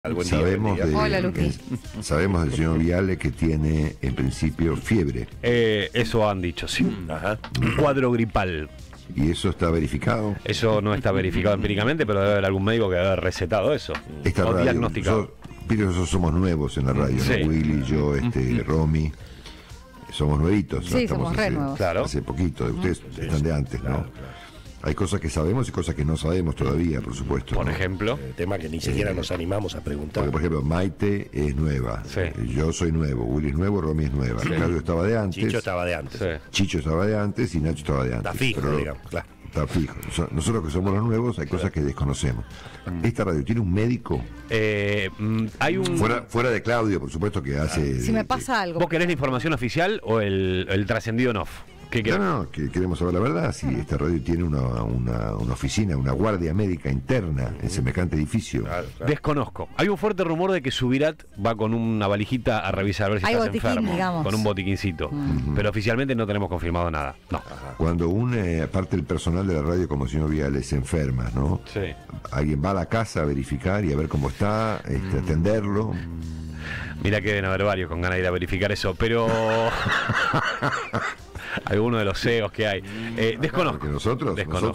Sabemos del señor Viale que tiene en principio fiebre. Eso han dicho, sí. Un cuadro gripal. ¿Y eso está verificado? Eso no está verificado empíricamente, pero debe haber algún médico que debe haber recetado eso. Esta o radio, diagnosticado. Nosotros somos nuevos en la radio, Sí. ¿no? Willy, yo, Romy. Somos nuevitos. Sí, somos re nuevos. Claro. Hace poquito. Ustedes están de antes, ¿no? Hay cosas que sabemos y cosas que no sabemos todavía, por supuesto. Por ¿no? ejemplo. Tema que ni siquiera nos animamos a preguntar. Porque, por ejemplo, Maite es nueva. Sí. Yo soy nuevo. Willy es nuevo, Romy es nueva. Claudio estaba de antes. Chicho estaba de antes. Sí. Chicho estaba de antes y Nacho estaba de antes. Está fijo, Pero digamos, claro. Está fijo. Nosotros que somos los nuevos, hay cosas que desconocemos. ¿Esta radio tiene un médico? Hay un. Fuera de Claudio, por supuesto, que hace... Si me pasa algo. ¿Vos querés la información oficial o el trascendido en off? ¿Qué querés? No, que queremos saber la verdad. Si esta radio tiene una oficina, una guardia médica interna en semejante edificio. Claro. Desconozco. Hay un fuerte rumor de que Subirat va con una valijita a revisar a ver si Hay estás botiquín, enfermo. digamos. Con un botiquincito. Pero oficialmente no tenemos confirmado nada. No. Cuando parte del personal de la radio, como el señor Viale, se enferma, ¿no? Sí. Alguien va a la casa a verificar y a ver cómo está, atenderlo. Mira que deben haber varios con ganas de ir a verificar eso, pero. Alguno de los CEOs que hay. Desconozco. Porque nosotros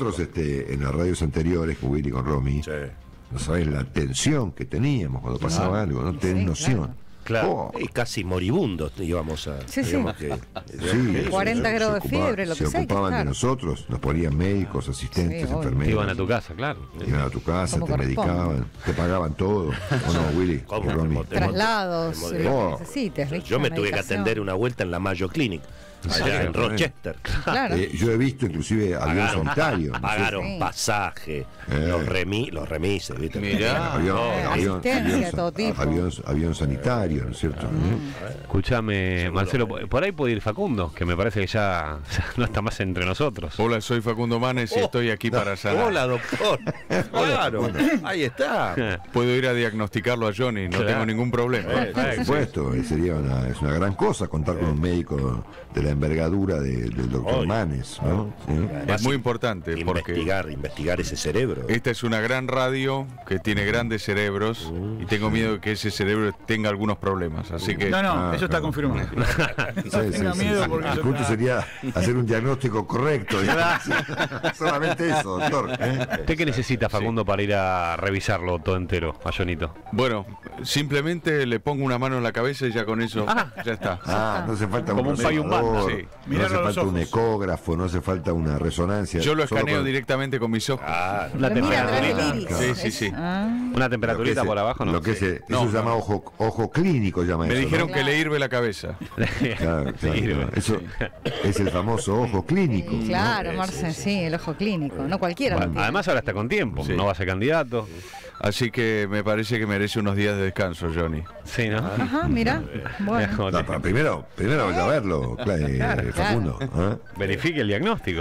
en las radios anteriores, con Willy y con Romy, Sí. no sabés la tensión que teníamos cuando pasaba algo, no tenés noción. Claro. Y casi moribundos íbamos a... Sí, sí. digamos que- Sí, 40 se grados de ocupaban- fiebre, lo que se sea, ocupaban de claro. nosotros, nos ponían médicos, asistentes, Sí, obvio. enfermeros. Iban a tu casa, claro. Iban a tu casa, Como te corresponde. medicaban, te pagaban todo. ¿O no, Willy? ¿Cómo? Y Romy. Traslados, Te lo Oh. que necesites, ¿viste? Yo me tuve que Medicación. atender una vuelta en la Mayo Clinic, allá serio? en Rochester. Claro. Yo he visto inclusive avión sanitario. ¿no es Pagaron Sí. pasaje, los remises, ¿viste? cierto? Asistencia de todo tipo. Avión sanitario, ¿no es cierto? Escúchame, Marcelo, por ahí puede ir Facundo, que me parece que ya no está más entre nosotros. Hola, soy Facundo Manes y estoy aquí para sanar. Hola, doctor. Claro, ahí está. Puedo ir a diagnosticarlo a Johnny, no Claro. tengo ningún problema. Por supuesto, es una gran cosa contar con un médico de la envergadura del doctor Obvio. Manes, ¿no? ¿Sí? Es muy importante porque Investigar ese cerebro. esta es una gran radio que tiene grandes cerebros y tengo miedo de que ese cerebro tenga algunos problemas. Así que No, eso está confirmado. Tenga miedo porque el yo- punto sería hacer un diagnóstico correcto. digamos. Solamente eso, doctor. ¿Usted qué necesita, Facundo, para ir a revisarlo todo entero, a Jonito? bueno, simplemente le pongo una mano en la cabeza y ya con eso ya está. No hace falta Como un pay un banda, observador, sí. no Mirarlo hace a los falta un ojos. ecógrafo, no hace falta una resonancia. Yo lo Solo escaneo con- directamente con mis ojos. Una Pero mira, atrás del temperaturita. iris. Sí, sí, sí. Una lo que temperaturita es- por abajo, ¿no? Lo que es, eso No, se llama ojo clínico, llama Me eso, dijeron ¿no? que le hirve la cabeza. Claro, Sirve. eso es el famoso ojo clínico. ¿no? Claro, Marce, sí, el ojo clínico. No cualquiera lo tiene. Además ahora está con tiempo, Sí. no va a ser candidato. Así que me parece que merece unos días de descanso, Johnny. Sí, ¿no? Ajá, mira. Bueno. Como No, te- pero primero vaya a verlo, Facundo. ¿eh? Verifique el diagnóstico.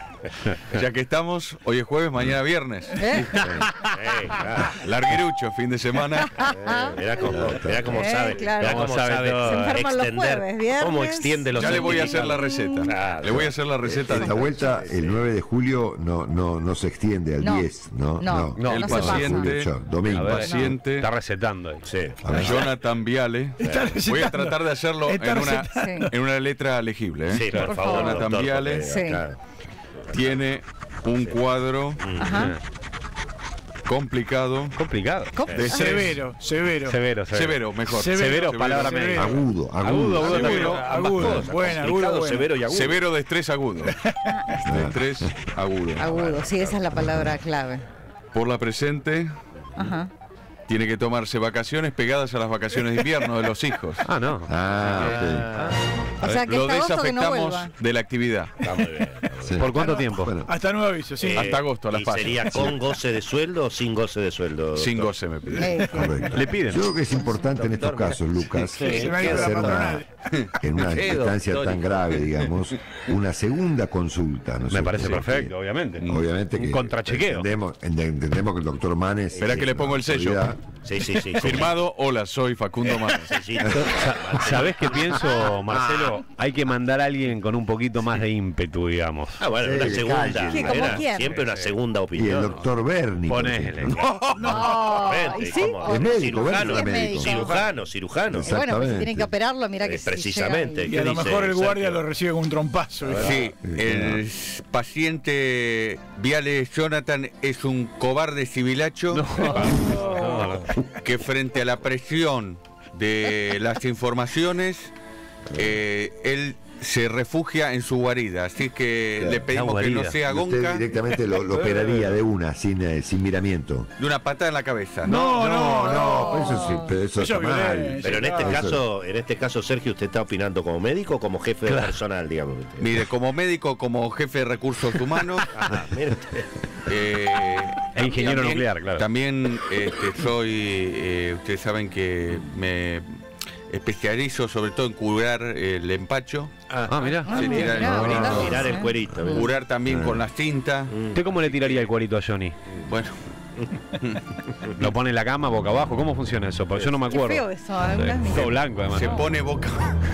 Ya que estamos, hoy es jueves, mañana viernes. Larguirucho, fin de semana. Mirá cómo sabe. claro. Mirá cómo Cómo sabe sabe todo. Se enferman los jueves, viernes. cómo extiende los Ya le voy a hacer la certificados. receta. Claro. Le voy a hacer la receta. Esta vuelta, el 9 de julio, no se extiende al No. 10, ¿no? No. No, El se pasa. paciente, Chao, domingo. A ver, paciente, está recetando ahí. Sí. A ver. Jonathan Viale. Voy a tratar de hacerlo Está recetando. en una letra legible. Sí, por Por favor, favor. doctor, Jonathan Viale. porque, Sí. claro. Tiene un cuadro Ajá. Complicado. complicado. De Severo. Severo. Mejor. Severo, palabra severo. médica. Agudo. Agudo Severo. también. Agudo. Bueno, Complicado, agudo. severo y agudo. Severo de estrés agudo. De estrés agudo. Agudo, sí, esa es la palabra clave. Por la presente, Ajá. tiene que tomarse vacaciones pegadas a las vacaciones de invierno de los hijos. Ah, no. O sea que Lo hasta agosto que no desafectamos vuelva. de la actividad. Está muy bien. Sí. ¿Por cuánto tiempo? Bueno, Hasta nuevo aviso, sí. Hasta agosto, a las ¿Y paces. sería con goce de sueldo o sin goce de sueldo? Sin doctor? goce me pide. correcto. Le piden. Yo creo que es importante en estos casos, Lucas, Se me ha ido la hacer patronal. en una ¿Qué, instancia doctor? tan grave, digamos, una segunda consulta. ¿no es Me cierto? parece Sí, perfecto, obviamente. sí. Obviamente Un que contrachequeo. entendemos que el doctor Manes... Espera que le pongo el sello. autoridad. Sí. Firmado, hola, soy Facundo Manes. Sí. ¿Sabés qué pienso, Marcelo? Hay que mandar a alguien con un poquito más de ímpetu, digamos. Ah, bueno, una Sí, segunda. calle. Sí, ¿como Era quién? siempre una segunda Y el opinión. doctor Berni. por Ponele. ejemplo. No, Vente, ¿y sí? ¿cómo? Es médico, Cirujano, Berni es médico. cirujano. Y bueno, pues si Exactamente. tienen que operarlo, mira que Precisamente. si Y a lo ¿Qué mejor el dice guardia Sergio? lo recibe con un trompazo. ¿viste? Sí, el paciente Viale Jonathan es un cobarde civilacho que frente a la presión de las informaciones, él se refugia en su guarida. Así que Claro, le pedimos la que no guarida. sea Usted gonca, directamente lo operaría de una, sin miramiento. de una patada en la cabeza. No, pero eso Eso está es mal. violencia. Pero en este caso, Sergio, ¿usted está opinando como médico o como jefe de personal, digamos? Mire, como médico, como jefe de recursos humanos, Ajá, mire usted. E ingeniero también- nuclear, claro. También soy, ustedes saben que me especializo sobre todo en curar el empacho, Ah, mirá. Sí, mirá, tirar el mirá, cuerito. Mirar el cuerito. mirá. curar también con la cinta. ¿Usted cómo le tiraría el cuerito a Johnny? Bueno, ¿Lo pone en la cama, boca abajo? ¿Cómo funciona eso? Porque yo no me Qué acuerdo. feo eso, algunas Sí, todo blanco, además. se ¿no? pone boca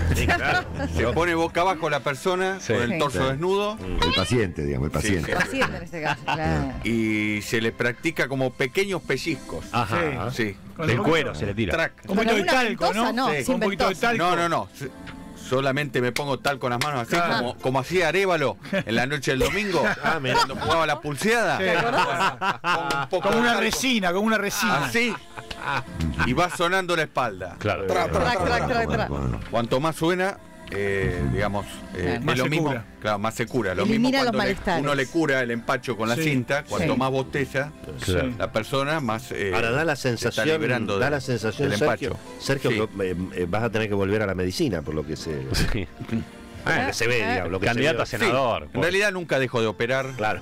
se pone boca abajo la persona Sí. con el Sí. torso Sí. desnudo El paciente, digamos, el paciente. paciente en este caso, claro. y se le practica como pequeños pellizcos. Ajá. Sí. Con Del un cuero se le tira. Track. Un poquito de Con una talco, ventosa, ¿no? no, Sí, sin un poquito de ventosa. talco. No. Solamente me pongo tal con las manos así, Ah. como hacía Arévalo en la noche del domingo, cuando jugaba la pulseada. Sí. Pongo un poco Como de una talco resina, como una resina. así, y va sonando la espalda. Claro. Trac, trac, trac. Bueno, Cuanto más suena, digamos, es Más lo se mismo. cura. Claro, más se cura. Lo Elimina mismo los cuando malestares. uno le cura el empacho con la Sí. cinta, cuanto Sí. más botella Claro. la persona, más Ahora da la se está sensación, liberando da la sensación, del Sergio, empacho. Sergio, Sí. que vas a tener que volver a la medicina, por lo que se, Sí. lo que se ve, digamos, lo que Candidato a se ve. senador. En realidad nunca dejo de operar. Claro.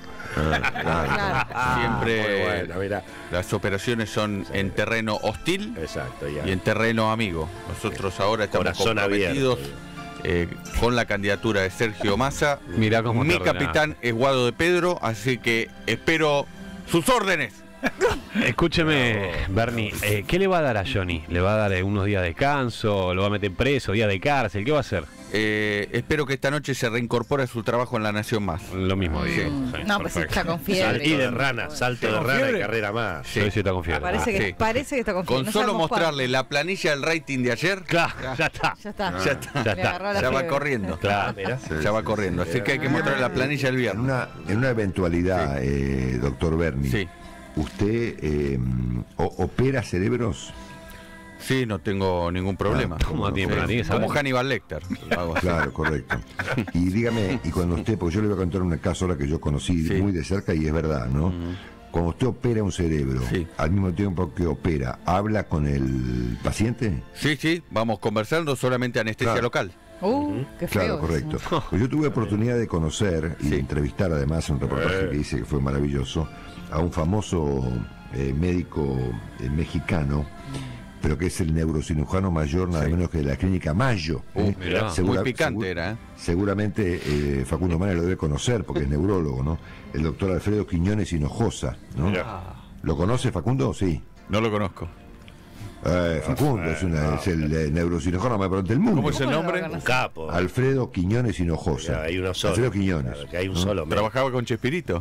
Claro. Siempre Muy bueno, mira. las operaciones son en terreno hostil Exacto, ya. y en terreno amigo. Nosotros ahora estamos Corazón comprometidos abierto. con la candidatura de Sergio Massa. Mirá cómo Mi te ordenás. capitán es Guado de Pedro, así que espero sus órdenes. Escúcheme, Bernie, ¿qué le va a dar a Johnny? ¿Le va a dar unos días de descanso? ¿Lo va a meter preso? ¿Días de cárcel? ¿Qué va a hacer? Espero que esta noche se reincorpore a su trabajo en La Nación Más. Lo mismo, digo. Sí, No, pues perfecto. está con Salto fiebre. de rana, salto de ¿Con rana y fiebre? carrera más. Sí, sí, está con fiebre. Parece que, Sí. parece que está con fiebre. Con No solo sabemos mostrarle la planilla del rating de ayer, Claro, ya está. cuándo. Ya está. ya está. Ya Le está. agarró la Ya va fiebre. corriendo. Claro, mira. Ya va corriendo. Así que hay que mostrarle la planilla el en viernes. una eventualidad, doctor Berni, Sí. ¿usted opera cerebros? Sí, no tengo ningún problema. ¿Cómo tiene Sí. problema? Tiene que saber. Como Hannibal Lecter. Hago así. Claro, correcto. Y dígame, y cuando usted, porque yo le voy a contar un caso ahora que yo conocí Sí. muy de cerca y es verdad, ¿no? Cuando usted opera un cerebro, Sí. al mismo tiempo que opera, ¿habla con el paciente? Sí, vamos conversando, solamente anestesia Claro. local. Qué feo. Claro, correcto. Pues yo tuve oportunidad de conocer y de Sí. entrevistar además en un reportaje que hice que fue maravilloso a un famoso médico mexicano, pero que es el neurocirujano mayor nada Sí. menos que de la clínica Mayo. mirá. Muy picante era, ¿eh? Seguramente Facundo Manes lo debe conocer porque es neurólogo, ¿no? El doctor Alfredo Quiñones Hinojosa, ¿no? ¿Lo conoce Facundo? Sí. No lo conozco. Facundo es el neurocirujano más pronto del mundo. ¿Cómo es el nombre? Un capo. Alfredo Quiñones Hinojosa. Ya, hay uno solo. Alfredo Quiñones. Claro, que hay un solo. ¿Trabajaba con Chespirito?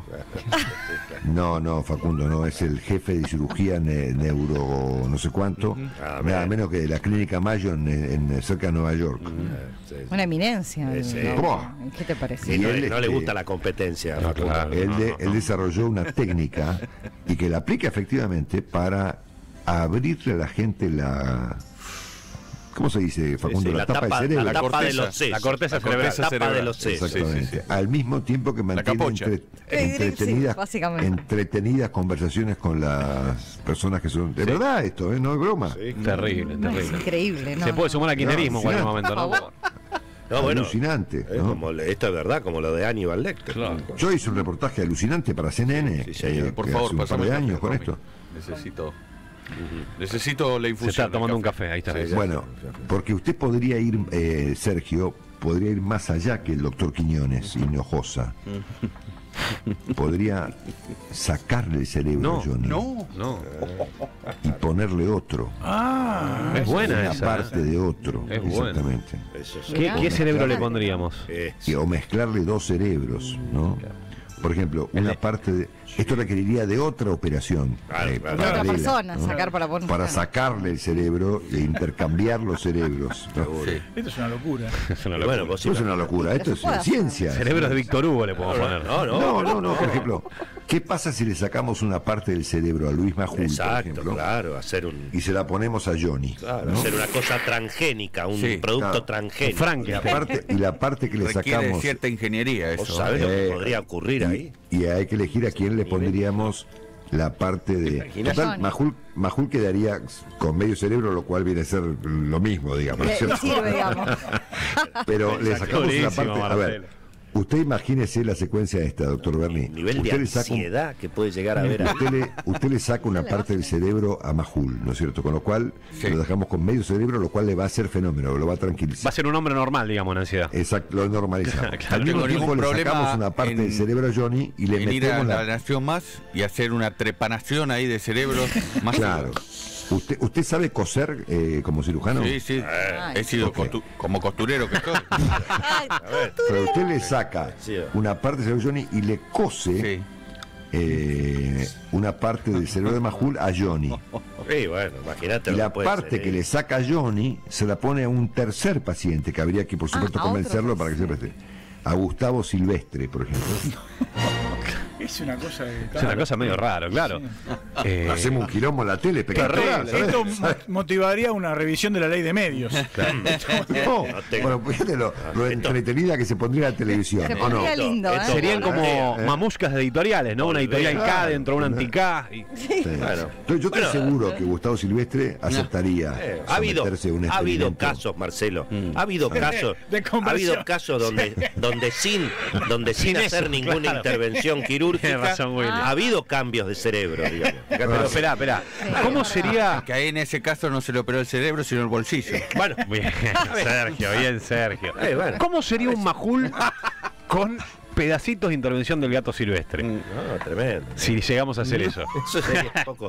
No, Facundo, no, es el jefe de cirugía neuro no sé cuánto, Ah, nada bien. menos que de la clínica Mayo en cerca de Nueva York. Sí. Una eminencia. Sí. ¿no? ¿Qué te parece? Y No, él, no le este, gusta la competencia. No, Facundo. claro. Él desarrolló una técnica y que la aplica efectivamente para abrirle a la gente la... ¿Cómo se dice, Facundo? Sí, la tapa del la cerebro. tapa de corteza. los sesos. La corteza cerebral. La tapa de los sesos. Exactamente. Al mismo tiempo que mantiene capocha. entretenidas, Sí, básicamente. entretenidas conversaciones con las personas que son... De verdad esto, no es broma. Terrible, No, es terrible. increíble, ¿no? Se puede sumar al kirchnerismo en cualquier sí. momento, ¿no? No, bueno, Alucinante, es ¿no? como esto es verdad, como lo de Hannibal Lecter. Claro. Yo hice un reportaje alucinante para CNN, Sí, señor. Por que favor, hace un par pasame de el café, años con Romy. esto. Necesito la Se infusión. está tomando del un café, ahí está. Sí, Bueno, porque usted podría ir, Sergio, podría ir más allá que el doctor Quiñones Hinojosa. Podría sacarle el cerebro a Johnny No, No. y ponerle otro. Es buena una esa. parte de otro. Es buena. Exactamente. Eso sí. ¿Qué cerebro le pondríamos? O mezclarle dos cerebros, ¿no? Por ejemplo, una parte de... Esto requeriría de otra operación. Claro, claro. De otra paralela, persona, ¿no? sacar para poner. Para sacarle el cerebro e intercambiar los cerebros, ¿no? Sí. Esto es una locura. Es una locura. Bueno, vos Esto es una locura, esto es puede hacer. ciencia. Cerebros de Víctor Hugo le podemos poner. No, por ejemplo, ¿qué pasa si le sacamos una parte del cerebro a Luis Majul, por Exacto, ejemplo, claro, hacer un... y se la ponemos a Johnny? Claro, ¿no? hacer una cosa transgénica, un Sí, producto claro. transgénico. Frankenstein. Y la parte que le Requiere sacamos, cierta ingeniería ¿Vos eso. sabés lo que Eh, podría ocurrir ahí? y hay que elegir a quién le pondríamos la parte de... imaginas? Total, Majul quedaría con medio cerebro, lo cual viene a ser lo mismo, digamos. Le sirve, digamos. Pero le sacamos una Durísimo, parte... A ver, Marcelo. usted imagínese la secuencia esta, doctor Berni. El nivel de Usted le saca un- ansiedad que puede llegar a ver ahí. Usted le saca una parte del cerebro a Majul, ¿no es cierto? Con lo cual Sí. lo dejamos con medio cerebro, lo cual le va a hacer fenómeno, lo va a Va tranquilizar. a ser un hombre normal, digamos, en ansiedad. Exacto, lo normalizamos. Claro, Al mismo no tengo tiempo ningún le problema sacamos una parte en- del cerebro a Johnny y le En ir a metemos la la... Nación Más y hacer una trepanación ahí de cerebros más. Claro. ¿Usted sabe coser como cirujano? Sí, sí. Ay. He sido Ok. como costurero que soy. Ay, Pero usted le saca Sí. una parte del cerebro de Johnny y le cose Sí. una parte del cerebro de Majul a Johnny. Sí, bueno, imagínate Y lo la que puede parte ser, que le saca a Johnny se la pone a un tercer paciente que habría que, por supuesto, a otro convencerlo para que se tercero. preste. A Gustavo Silvestre, por ejemplo. Es una cosa de... Es una cosa medio raro, claro. Hacemos un quilombo en la tele, espectacular. ¿sabes? Esto motivaría una revisión de la ley de medios. No, tengo- bueno, fíjate lo entretenida que se pondría la televisión, Se ¿o no? pondría lindo, ¿eh? Esto- Serían como mamuscas de editoriales, ¿no? Una editorial K Claro. dentro de una anti-K. y- Sí. Bueno. Entonces, yo estoy seguro que Gustavo Silvestre aceptaría Ha habido, someterse a un ha habido experimento. casos, Marcelo. Ha habido casos, De ha conversión. habido casos donde sin Sin hacer eso, ninguna claro. intervención quirúrgica Tiene razón, Willy. ha habido cambios de cerebro, digamos. Pero espera. ¿Cómo sería? Que ahí en ese caso no se le operó el cerebro, sino el bolsillo. Bueno, Bien, Sergio, bien, Sergio. bueno. ¿Cómo sería un Majul con pedacitos de intervención del gato silvestre? No, tremendo. Si llegamos a hacer eso. Eso sería un poco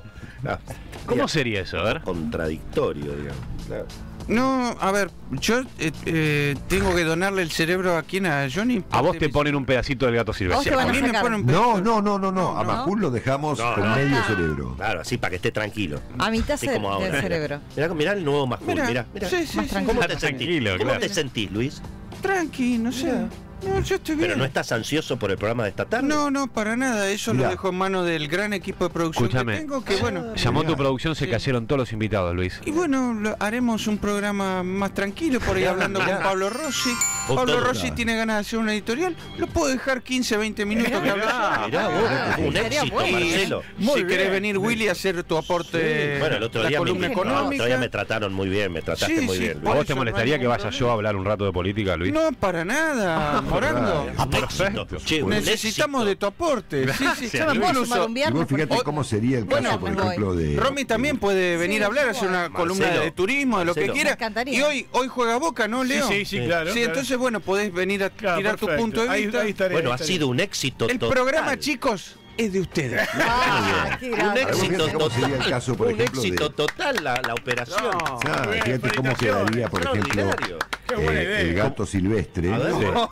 ¿Cómo sería eso? A ver. contradictorio, digamos. Claro. No, a ver, yo tengo que donarle el cerebro a quién, a Johnny. A vos te ponen un pedacito del gato Vos silvestre. te van A a mí me sacar. ponen un No. A Majul lo dejamos No, con no. medio cerebro. Claro, así para que esté tranquilo. A mitad Así como del ahora. cerebro. Mirá el nuevo Majul, Mira, mirá. sí, sí, Más sí. tranquilo. ¿Cómo te Tranquilo, sentís? ¿Cómo claro. te sentís, Luis? Tranqui, no sé. No, yo estoy bien. Pero no estás ansioso por el programa de esta tarde. No, para nada. Eso Mirá. lo dejo en manos del gran equipo de producción Escúchame. que tengo. Que bueno. Llamó tu Mirá. producción, se cayeron todos los invitados, Luis. Y bueno, haremos un programa más tranquilo por ahí hablando con Pablo Rossi. Vos Pablo todo- Rossi tiene ganas de hacer una editorial. Lo puedo dejar 15, 20 minutos que hable yo. Mirá vos, un Sería éxito, bueno. Marcelo. Si querés venir, Willy, a hacer tu aporte Bueno, el otro la día, columna el económica. otro día me trataron muy bien, me trataste Sí, muy sí, bien. ¿A por vos eso te no molestaría hay que ningún vaya yo a hablar un rato de política, Luis? No, para nada, Morando. Un éxito. Che, un Necesitamos éxito. de tu aporte. Sí, sí. Yo me puedo sumar un Y viernes. vos fíjate porque- cómo sería el Bueno, caso, por me voy. ejemplo, de... Romy también puede venir a hablar, hacer una columna Marcelo, de turismo, de lo que Marcelo. quiera. Me encantaría. Y hoy juega Boca, ¿no, Leo? Sí, claro. Sí, claro. entonces, bueno, podés venir a Claro, tirar tu perfecto. punto de Ahí vista. estaré, Bueno, ahí ha estaré. sido un éxito El total. programa, chicos, es de ustedes. Ah, qué Un grande. Ahora, vos éxito fíjate cómo sería el total. caso, por Un ejemplo, de- éxito total la operación. Claro, fíjate cómo quedaría, por ejemplo, Extraordinario. Qué buena idea. el gato silvestre, A ver,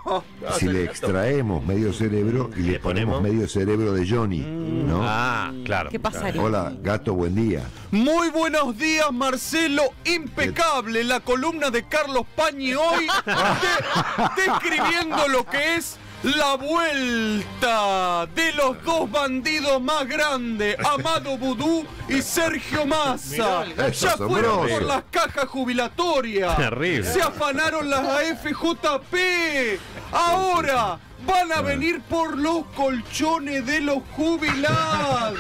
si le extraemos medio cerebro y le ponemos medio cerebro de Johnny, ¿no? Ah, claro. ¿Qué pasaría? Hola, gato, buen día. Muy buenos días, Marcelo. Impecable la columna de Carlos Pañi hoy, describiendo lo que es la vuelta de los dos bandidos más grandes, Amado Vudú y Sergio Massa. Es Ya fueron asombroso. por las cajas jubilatorias. Terrible. Se afanaron las AFJP. Ahora van a venir por los colchones de los jubilados.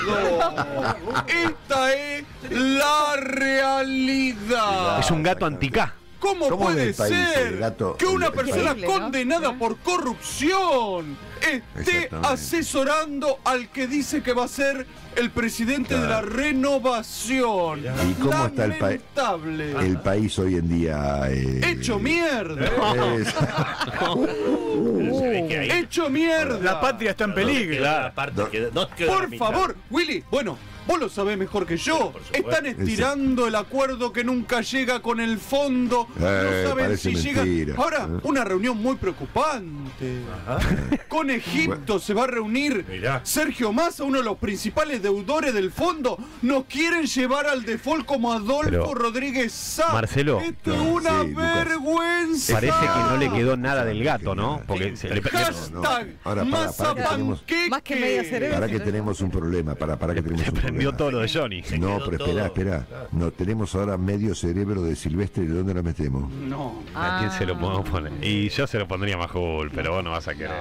Esta es la realidad. Es un gato anti-K. ¿Cómo ¿Cómo puede es el país, ser el gato? que una El persona país. Increíble, ¿no? condenada por corrupción esté Exactamente. asesorando al que dice que va a ser el presidente de la Claro. renovación? ¿Y cómo está el país? Lamentable. El país hoy en día... Hecho mierda. es- Se ve que ahí- Hecho mierda. La patria está en peligro. Claro, aparte que no quedó la Por mitad. favor, Willy. Bueno, vos lo sabés mejor que yo. supuesto. Están estirando el acuerdo que nunca llega con el fondo. No saben parece si mentira. llega. Ahora, una reunión muy preocupante. Con Egipto se va a reunir Mirá. Sergio Massa, uno de los principales deudores del fondo. Nos quieren llevar al default como Adolfo Pero, Rodríguez Sá. Marcelo. Esto es No, una sí, Lucas. vergüenza. Parece que no le quedó nada del gato, ¿no? Porque se le Hashtag Ahora, Massa para que tenemos- panqueque. Más que media cerebro. Para que tenemos un problema, para que tenemos un prendió problema. todo lo de Johnny. No, quedó pero todo. espera. No, tenemos ahora medio cerebro de Silvestre. ¿Y de dónde lo metemos? No. ¿A quién se lo podemos poner? Y yo se lo pondría a Majul, pero vos no vas a querer.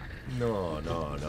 No.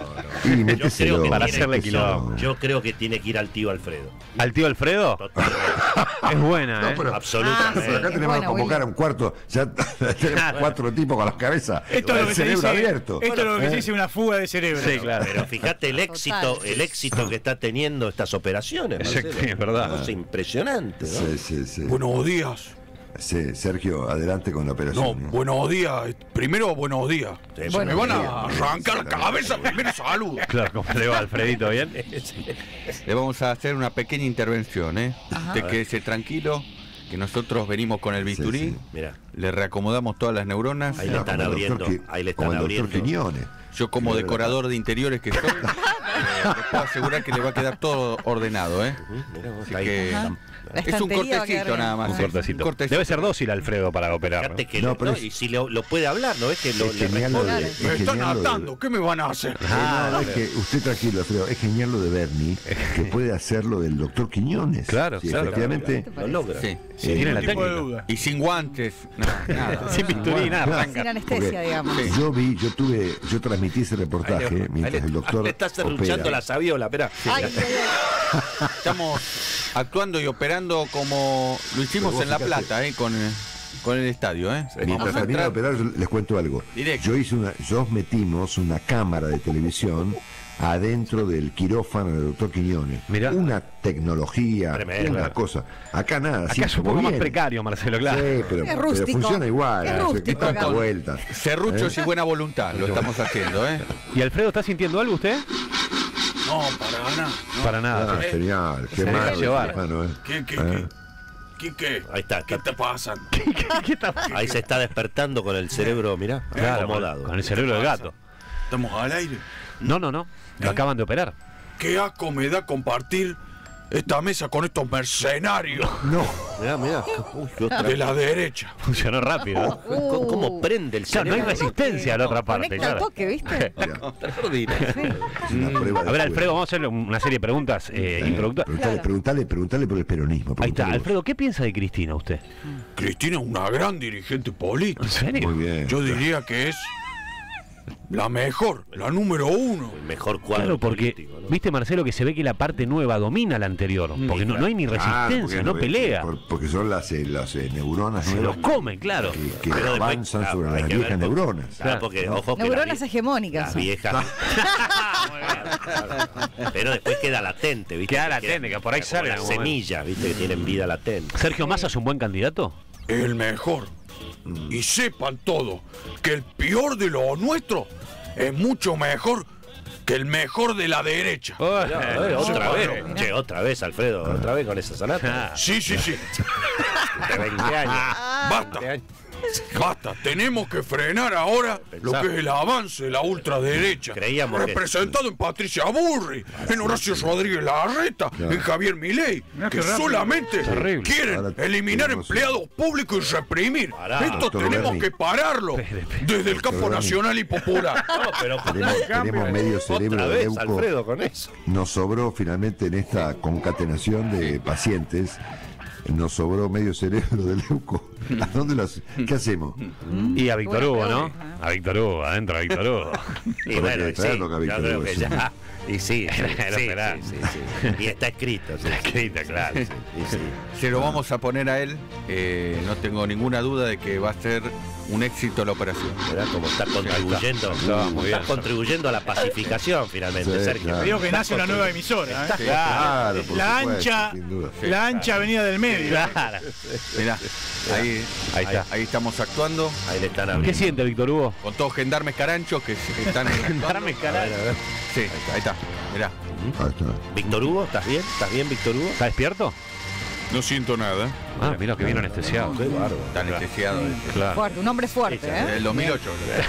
Y Yo méteselo. creo que Para tiene- hacerle quilombo. Yo creo que tiene que ir al tío Alfredo. ¿Al tío Alfredo? Totalmente. Es buena, ¿eh? pero- Absolutamente. Pero acá Es tenemos que buena, convocar a un cuarto. Ya tenemos 4 tipos con las cabezas. Esto es lo el que se cerebro dice. abierto. Esto es lo que se dice una fuga de cerebro. Sí, claro. Pero fíjate el éxito que está teniendo estas operaciones. Marcelo. Es verdad. Una cosa impresionante, ¿no? Sí. Buenos días. Sí, Sergio, adelante con la No, operación. buenos días. Primero, buenos días. Sí, Se me van días. a arrancar la cabeza. Primero, salud. Claro, ¿cómo le va, Alfredito? ¿Bien? Le vamos a hacer una pequeña intervención, ¿eh? Usted quédese tranquilo, que nosotros venimos con el bisturí, Sí. Mira, le reacomodamos todas las neuronas. ahí le están Como el abriendo. doctor Qui- Ahí le están como el doctor abriendo. Quiñones. Yo como Sí, decorador de interiores que soy, le puedo asegurar que le va a quedar todo ordenado, ¿eh? Mira vos, Así ahí. que Ajá. La es un estantería va a quedar cortecito bien. nada más. Un ¿eh? cortecito. Un cortecito. Debe ser dócil Alfredo para operar. Fíjate que No, le- pero no, es- y si lo puede hablar, ¿no ves que lo, Es le genial lo de- responde? es Me están genial lo de- atando, ¿qué me van a hacer? No, es que usted tranquilo, Alfredo, es genial lo de Bernie, que puede hacer lo del doctor Quiñones. Claro, Sí, claro, efectivamente. Lo logra. Sí. Tiene la Ningún tipo de técnica. duda. Y sin guantes, nada. Sin bisturí, nada, Sin arranca. anestesia, Porque digamos. Sí. yo transmití ese reportaje mientras el doctor le está serruchando opera. la sabiola, espera. Ay, ay, ay. Estamos actuando y operando como lo hicimos Pero en La vos fíjate. Plata, con el estadio, ¿eh? Mientras Vamos a termina de entrar. operar, yo les cuento algo. Directo. Yo metimos una cámara de televisión adentro del quirófano del doctor Quiñones. Mirá. Una tecnología, Tremendo. una cosa. Acá nada. Acá sí, es un como poco más bien. precario, Marcelo, claro. Sí, pero, Es pero rústico. funciona igual. Es no sé qué rústico tanta acá. vuelta. Serruchos y buena voluntad lo estamos haciendo, ¿eh? ¿Y Alfredo está sintiendo algo usted? No, para nada. Para nada. Ah, genial, qué Se deja malo, llevar. hermano, ¿Qué? Ahí está. ¿Qué te pasa? ¿Qué está? Ahí se está despertando con el cerebro, mirá, Claro, acomodado. con el cerebro del gato. ¿Estamos al aire? No. Lo acaban de operar. Qué asco me da compartir esta mesa con estos mercenarios No, Mirá. Uy, qué otra- de la derecha. Funcionó rápido. ¿Cómo prende el Claro, no hay cerebro? resistencia a la otra parte, Conecta al claro. toque, ¿viste? es una prueba de A ver, fuego. Alfredo, vamos a hacerle una serie de preguntas introductorias. Preguntale por el peronismo. Ahí está. preguntale vos. Alfredo, ¿qué piensa de Cristina usted? Cristina es una gran dirigente política. ¿En serio? Muy bien. Yo diría que es la mejor, la número uno. El mejor cuadro Claro, porque, político, ¿no? viste, Marcelo, que se ve que la parte nueva domina la anterior. Porque no hay ni Claro, resistencia, no porque- pelea. Porque son las neuronas Se los nuevas come, claro. que Pero después, avanzan claro, sobre hay las que ver viejas por- neuronas. Claro, porque, ojo, que Neuronas la hegemónicas. son. vieja. Pero después queda latente, ¿viste? Queda Que latente, que por ahí como sale en las algún momento. semillas, ¿viste? Que tienen vida latente. ¿Sergio Massa es un buen candidato? El mejor. Y sepan todo que el peor de lo nuestro es mucho mejor que el mejor de la derecha. Otra vez. mirá. Che, otra vez, Alfredo. Otra vez con esa sonata. Sí. De 20 años. Basta. 20 años. Basta, tenemos que frenar ahora lo que es el avance de la ultraderecha. Creíamos que- representado en Patricia Burri, en Horacio Rodríguez Larreta, en Javier Milei, Mirá que qué rápido. solamente Terrible. quieren Ahora eliminar tenemos- empleados públicos y reprimir. Pará, Esto doctor tenemos Berni. que pararlo desde el campo Berni. nacional y popular. No, pero Tenemos medio cerebro otra de vez, leuco. Alfredo, con eso. Nos sobró finalmente en esta concatenación de pacientes. Nos sobró medio cerebro de leuco. ¿A dónde ¿Qué hacemos? Y a Víctor Bueno, Hugo, ¿no? peor, A Víctor Hugo, adentro a Víctor Hugo. Y Habrá bueno, que y sí, traerlo acá, yo Víctor creo Hugo, que sí. ya. Y sí, Era sí, esperar. sí. Y está escrito. Sí. Escrita, claro. Y sí. Se lo vamos a poner a él. No tengo ninguna duda de que va a ser un éxito la operación. Verá cómo está contribuyendo. Está muy bien. Está contribuyendo a la pacificación, finalmente, Sí, Sergio. claro. Digo que nace una nueva emisora. ¿eh? Claro, por La supuesto, ancha, sin duda. la ancha avenida del medio. Claro. Mirá, ahí está. Ahí estamos actuando Ahí le están ¿Qué abriendo. siente Víctor Hugo? con todos gendarmes caranchos que están. Darme cara. Sí, ahí está. Mirá. Ahí está. Víctor Hugo, ¿estás bien? ¿Estás bien, Víctor Hugo? ¿Está despierto? No siento nada. Ah, mira que bien anestesiado. Qué bárbaro. Está anestesiado. Claro. Fuerte, un hombre fuerte, ¿eh? Del 2008.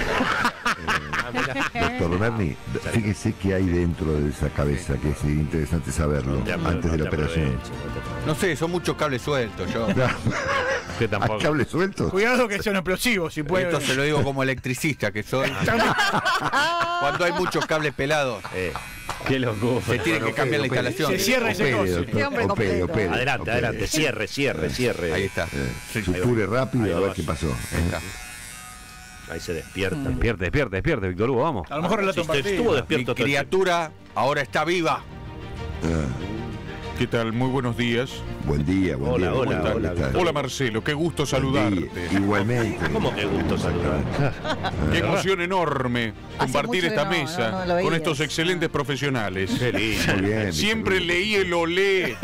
Doctor Berni, fíjese qué hay dentro de esa cabeza, que es interesante saberlo antes de la operación. No sé, son muchos cables sueltos. Yo. Que ¿Hay tampoco. cables sueltos? Cuidado que son explosivos, si puede. Esto se lo digo como electricista que soy. Cuando hay muchos cables pelados, Qué locura. se tiene que cambiar la instalación. Se cierra ese Opere, coso. doctor, Qué hombre opere, completo. opere, Adelante, opere. adelante. Cierre. Ahí está. Suture rápido Ahí a ver va. qué pasó. Ahí está. Ahí se despierta. Despierte, Víctor Hugo, vamos. A lo mejor relata un Sí, estuvo partido. Mi despierto todo el tiempo. criatura ahora está viva. ¿Qué tal? Muy buenos días. Buen día, buen Hola, día. hola, ¿Cómo hola, estás? ¿Qué tal? Hola Marcelo, qué gusto Buen saludarte. día. Igualmente. ¿Cómo que gusto saludar? Qué emoción enorme compartir mucho que esta no mesa lo veías. con estos excelentes profesionales. Qué lindo. Muy bien. Siempre Víctor. leí el olé,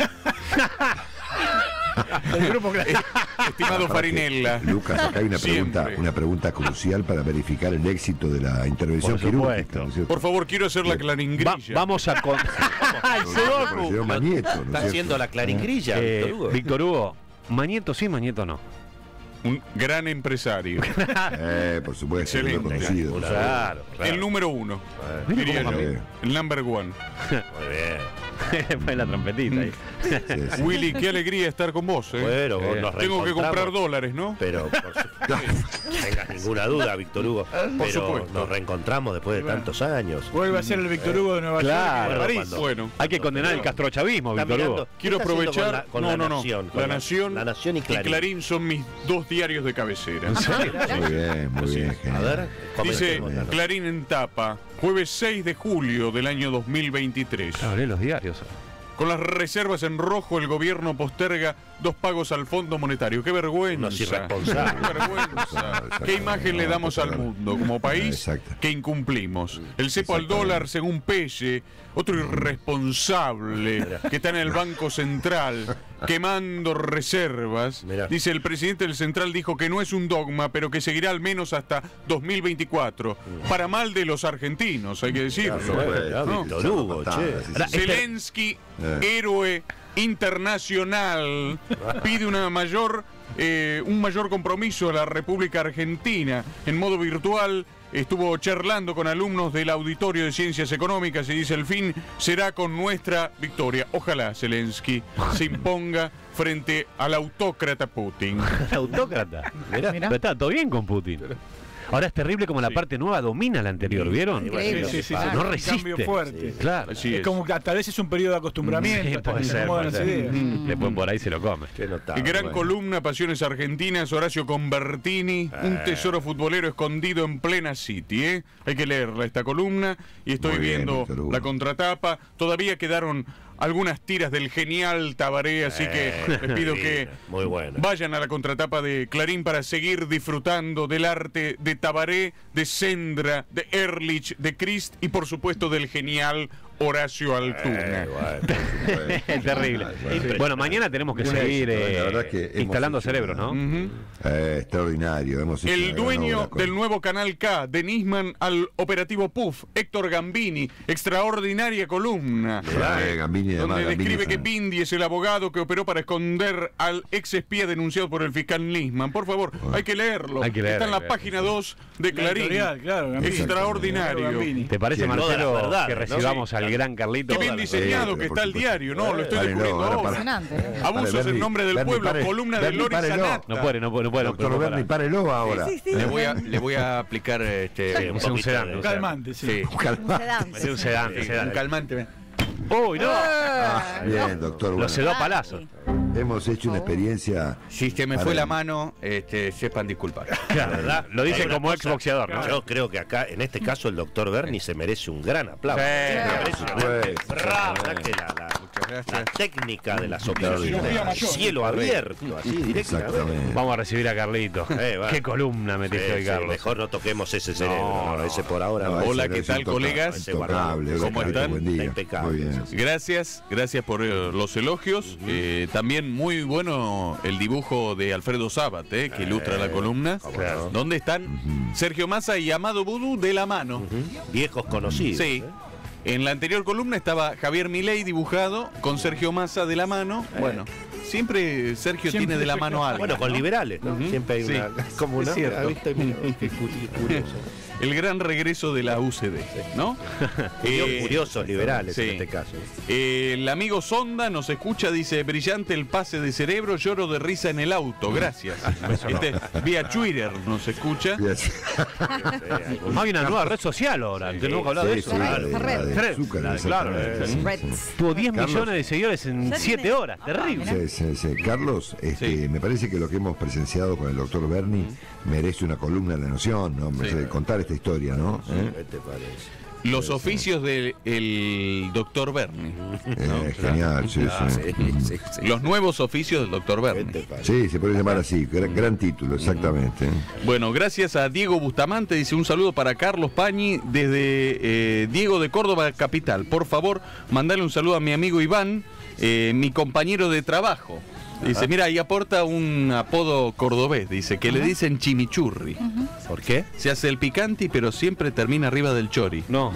El grupo clásico. estimado Farinella. Lucas, acá hay Siempre. una pregunta crucial para verificar el éxito de la intervención Por supuesto. quirúrgica. ¿no es cierto? Por favor, quiero hacer la claringrilla. Vamos a con... Por el señor Manieto, ¿no es Está cierto? haciendo la claringrilla, Víctor Hugo. Víctor Hugo, Mañeto sí, Mañeto no. Un gran empresario. Por supuesto, lo he Excelente. conocido. Claro. El número uno, Mira diría cómo yo. cambió. El number one. Muy bien. Fue la trompetita ahí. Sí, sí. Willy, qué alegría estar con vos. Bueno, nos Tengo que comprar reencontramos. dólares, ¿no? Pero, no tengas ninguna duda, Víctor Hugo. Pero supuesto. nos reencontramos después de tantos años. Vuelve a ser el Víctor Hugo de Nueva Claro. York y de París. Cuando- Bueno, Hay que condenar el castrochavismo, Está Víctor Hugo. mirando- quiero ¿qué está haciendo aprovechar. con la Nación, con La Nación, La Nación y Clarín. son mis dos diarios de cabecera. Muy bien, A genial. ver, Dice comentemos. Clarín en tapa, jueves 6 de julio del año 2023. Claro, lee los diarios. Con las reservas en rojo, el gobierno posterga 2 pagos al Fondo Monetario. ¡Qué vergüenza! Unos irresponsables. ¡Qué vergüenza! ¿Qué imagen le damos al mundo como país Exacto. que incumplimos? El cepo al dólar, según Pelle, otro irresponsable que está en el Banco Central quemando reservas. Mirá. Dice, el presidente del Central dijo que no es un dogma, pero que seguirá al menos hasta 2024. Para mal de los argentinos, hay que decirlo. ¿no? Víctor Hugo, che. Zelensky, héroe internacional, pide un mayor compromiso a la República Argentina. En modo virtual estuvo charlando con alumnos del Auditorio de Ciencias Económicas y dice, el fin será con nuestra victoria. Ojalá Zelensky se imponga frente al autócrata Putin. Autócrata. Mirá. Pero está todo bien con Putin. Ahora es terrible como la parte nueva domina la anterior, ¿vieron? Increíble. Sí, No un resiste. cambio fuerte. Claro. Así Es como que tal vez es un periodo de acostumbramiento, Sí, hasta puede que se ser, acomodan puede las ser. ideas. Después por ahí se lo come. Qué notable. Gran columna, Pasiones Argentinas, Horacio Convertini, un tesoro futbolero escondido en plena City, ¿eh? Hay que leerla esta columna y estoy Muy bien, viendo Víctor Hugo. la contratapa. Todavía quedaron algunas tiras del genial Tabaré, así que les pido que Muy bueno. vayan a la contratapa de Clarín para seguir disfrutando del arte de Tabaré, de Sendra, de Ehrlich, de Christ y por supuesto del genial Horacio Altuna. Es terrible. Bueno, mañana tenemos que seguir la verdad que hemos instalando hecho cerebros, ¿no? Ujú. Extraordinario. Hemos hecho una El gran dueño obra con- del nuevo Canal K, de Nisman al operativo Puff, Héctor Gambini, extraordinaria columna. Gambini, además, Donde Gambini describe es que un- Bindi es el abogado que operó para esconder al ex espía denunciado por el fiscal Nisman. Por favor, hay que leerlo. Hay que leer, Está en hay la que leer. página 2 de La Clarín. editorial, claro, Gambini. Extraordinario. Gambini. ¿Te parece, Sí, todas Marcelo, las verdades, que ¿no? recibamos Sí, al claro. gran Carlito? Qué bien diseñado que por está el supuesto. diario, ¿no? Lo estoy Párelo, descubriendo ahora ahora. Impresionante. Abusos Berni, en nombre del Berni, pueblo, pare. columna de Berni, Loris párelo. Sanata. No puede. Doctor Berni, párelo ahora. Sí, sí. Le voy a aplicar Sí, un poquito sedante, de- Un calmante, sí. sí, Un sedante, un sedante. calmante. ¡Uy, no! Bien, doctor. Lo Bueno, sedó a palazos. hemos hecho una experiencia. Si se me Para fue la él. mano, sepan disculpar. Claro, ¿Verdad? lo dice Hay una como cosa- exboxeador, ¿no? Yo creo que acá, en este caso, el doctor Berni se merece un gran aplauso. Sí, Se merece una gran- sí. Bravo, ¿verdad que la gracias. técnica de las Cirugía operaciones, mayor. cielo abierto, así directamente. Exactamente. Vamos a recibir a Carlito. Va. Qué columna metiste Sí, hoy, sí, Carlos. mejor no toquemos ese cerebro, no, ese por ahora. No, va. ese Hola, no ¿qué es tal, intocable, colegas? intocable. Hola, ¿Cómo Carlito, están? buen día. Está impecable. Muy bien. Gracias por los elogios. También muy bueno el dibujo de Alfredo Sabat, que ilustra la columna. Claro. Donde están Sergio Massa y Amado Vudú de la mano. Viejos conocidos. Sí. En la anterior columna estaba Javier Milei dibujado con Sergio Massa de la mano. Bueno, siempre Sergio tiene de la mano algo. Bueno, con liberales, ¿no? Siempre hay Sí, una. Como una. es cierto. ¿Viste? Mira, qué curioso. El gran regreso de la UCD, ¿no? Curiosos liberales sí. en este caso. El amigo Sonda nos escucha, dice, brillante el pase de cerebro, lloro de risa en el auto, gracias. Vía Twitter nos escucha. Hay una nueva red social ahora, que nunca hablado de Sí, eso. sí, Claro, la Red. de Red. azúcar, Claro, exactamente. Reds. Tuvo 10 Carlos. millones de seguidores en Ya 7 tiene- horas, terrible. Sí, sí, sí. Carlos, Sí. me parece que lo que hemos presenciado con el doctor Berni merece una columna de la Nación, ¿no? Merece contar esta historia, ¿no? ¿Qué te parece? Los oficios del doctor Berni. Genial, sí, sí. Los nuevos oficios del doctor ¿Qué te Berni. parece? Sí, se puede llamar así, gran título, exactamente. Bueno, gracias a Diego Bustamante, dice un saludo para Carlos Pañi desde Diego de Córdoba Capital. Por favor, mandale un saludo a mi amigo Iván, mi compañero de trabajo. Dice, mira, ahí aporta un apodo cordobés, dice, que le dicen chimichurri. ¿Por qué? Se hace el picante, pero siempre termina arriba del chori. No,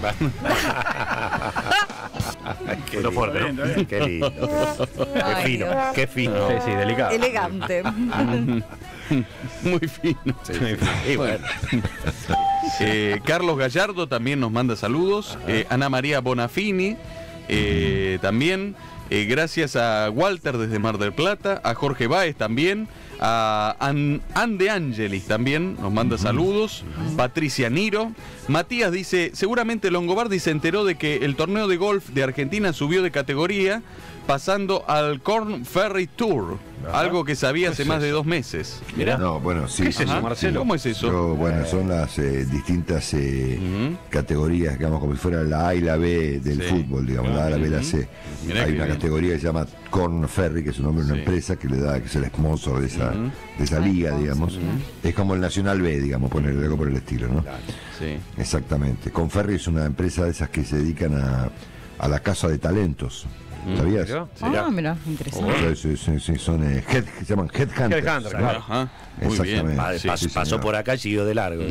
Qué Lo fuerte, ¿no? Está bien. Qué lindo. Qué Ay, fino. Dios. Qué fino. sí, sí, delicado. Elegante. Muy fino. Y bueno. Carlos Gallardo también nos manda saludos. Ana María Bonafini también. Gracias a Walter desde Mar del Plata. A Jorge Báez también. A Ande Angelis también nos manda saludos. Patricia Niro. Matías dice, seguramente Longobardi se enteró de que el torneo de golf de Argentina subió de categoría pasando al Corn Ferry Tour. Algo que sabía hace más de 2 meses. Mirá. No, bueno, sí. ¿Qué es eso, sí, Marcelo? ¿Cómo es eso? Bueno, son las distintas categorías, digamos, como si fuera la A y la B del Sí. fútbol, digamos, la A, la B, la C. Mirá Hay qué una bien. categoría que se llama Corn Ferry, que es un nombre de una Sí. empresa que le da, que es el sponsor de esa liga, digamos. Es como el Nacional B, digamos, ponerle algo por el estilo, ¿no? Sí. Exactamente. Conferri es una empresa de esas que se dedican a la caza de talentos. ¿Sabías? ¿Mirá? Ah, mira, interesante. Sí, son se llaman headhunters. Headhunter, claro. Ajá. Muy bien. Exactamente. Sí, Pasó señor. por acá y siguió de largo.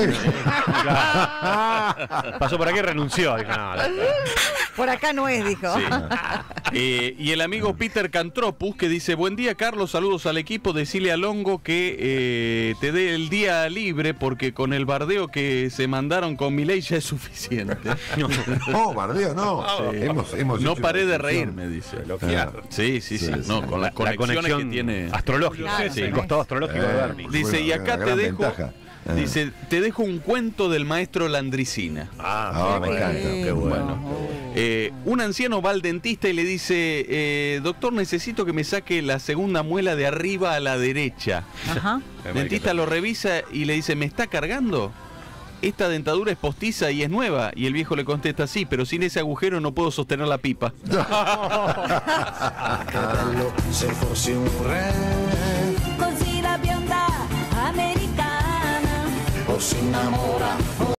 Pasó por aquí y renunció. Dijo, no, Por acá no es, dijo. Y el amigo Peter Cantropus que dice, buen día Carlos, saludos al equipo, decile a Longo que te dé el día libre porque con el bardeo que se mandaron con Milei ya es suficiente. No, bardeo, no. Hemos No hecho paré una de discusión. reírme, dice. Ah. Sí, no, con las la conexiones conexión que tiene. astrológica, Claro, sí, sí. el costado astrológico de Berni. Dice, Bueno, y acá una te gran dejo, ventaja. dice, te dejo un cuento del maestro Landricina. Ah, me encanta. Qué bueno. Un anciano va al dentista y le dice, doctor, necesito que me saque la segunda muela de arriba a la derecha. Ajá. El dentista lo revisa y le dice, ¿me está cargando? Esta dentadura es postiza y es nueva. Y el viejo le contesta, sí, pero sin ese agujero no puedo sostener la pipa. Se fosse un re Così la bionda americana o si innamora